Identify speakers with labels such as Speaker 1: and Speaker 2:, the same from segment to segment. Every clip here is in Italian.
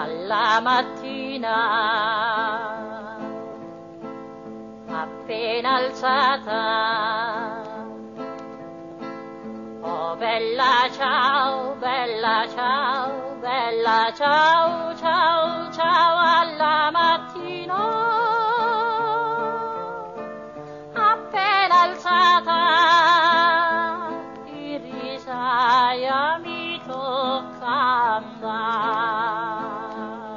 Speaker 1: alla mattina, appena alzata, oh bella ciao, bella ciao, bella ciao, ciao, ciao alla mattina, appena alzata, in risaia mi tocca andare,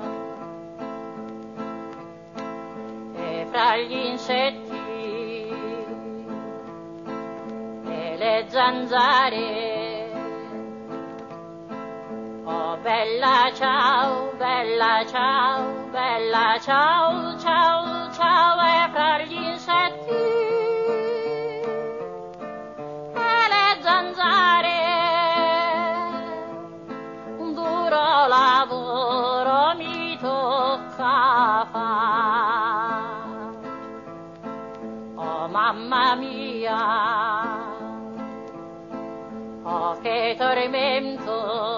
Speaker 1: e fra gli insetti e le zanzare, oh bella ciao, bella ciao, bella ciao, ciao, ciao, e fra gli insetti e le zanzare un duro lavoro mi tocca fare, oh mamma mia, oh che tormento,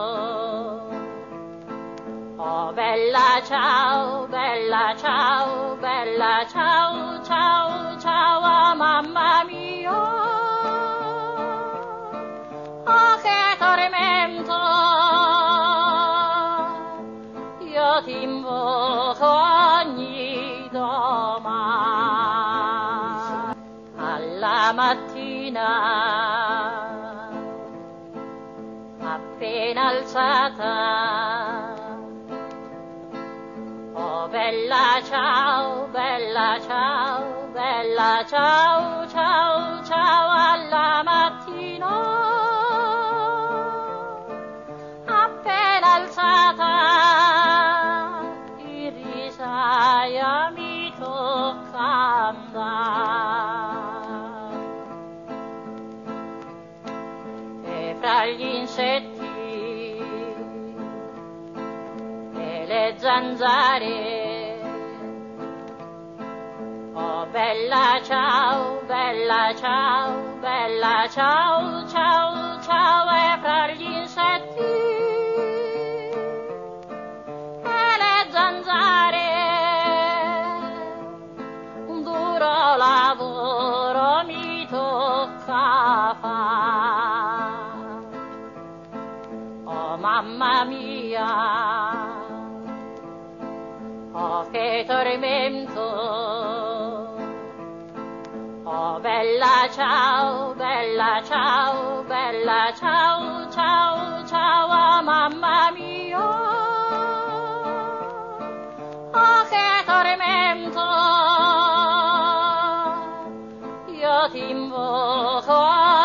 Speaker 1: oh bella ciao, bella ciao, bella ciao, ciao, ciao, oh mamma mia, oh che tormento, io ti invoco ogni domani, alla mattina, appena alzata, oh bella ciao, bella ciao, bella ciao, ciao, ciao alla mattina, appena alzata, in risaia mi tocca andare, e fra gli insetti e le zanzare, oh bella ciao, bella ciao, bella ciao, ciao, ciao, e fra gli insetti e le zanzare un duro lavoro mi tocca fare, oh mamma mia, oh che tormento, oh bella ciao, bella ciao, bella ciao, ciao, ciao, oh mamma mia, oh che tormento, io ti invoco